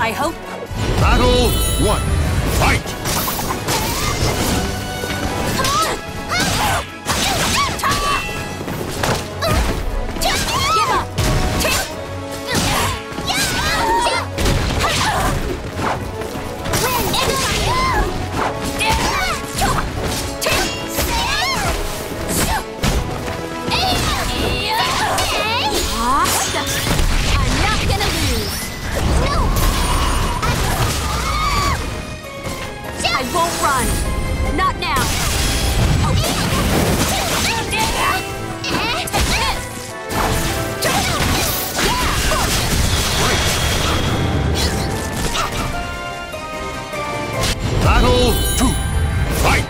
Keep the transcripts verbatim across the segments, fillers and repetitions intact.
I hope. Battle one. Fight! I won't run. Not now. Battle two. Fight!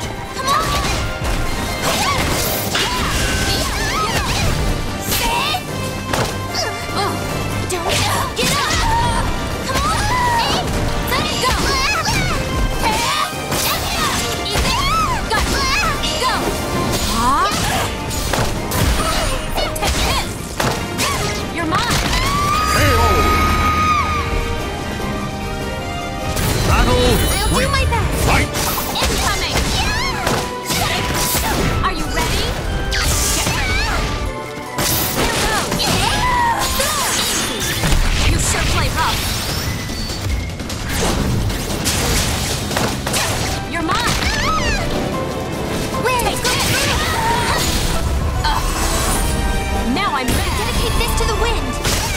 I'm ready. Dedicate this to the wind.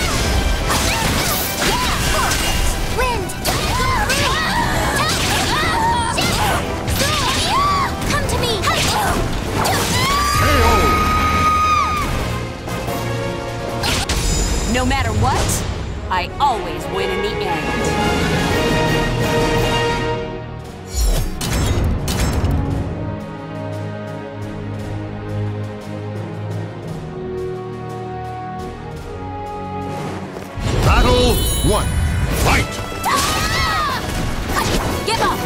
Wind. Come to me. No matter what, I always win in the end. Battle one. Fight! Give up!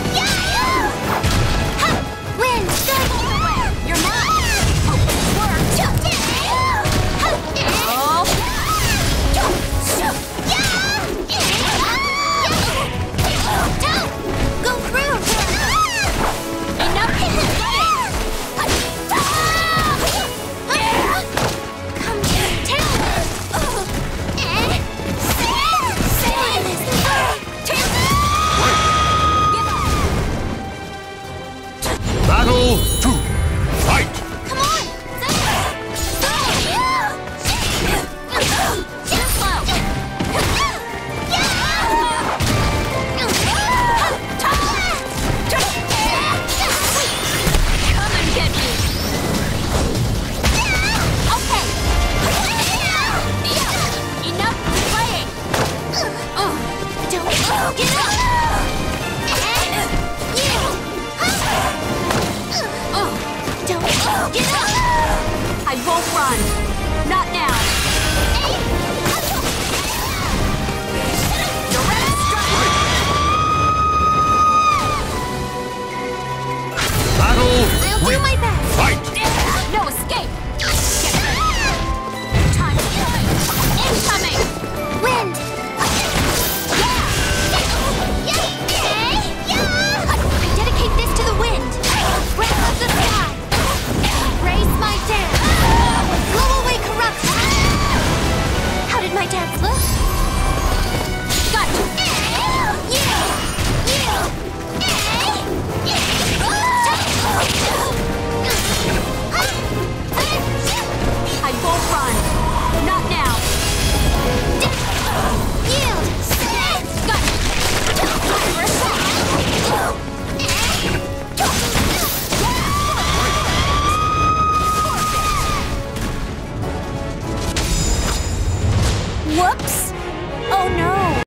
Win! You're mine! Work! Go through! Enough! Come Battle two. Fight! Come on! Too slow! Come and get me! Okay! Enough playing! Don't get up! I won't run. Not now.